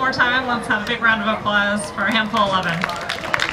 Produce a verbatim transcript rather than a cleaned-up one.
more time. Let's have a big round of applause for handful eleven.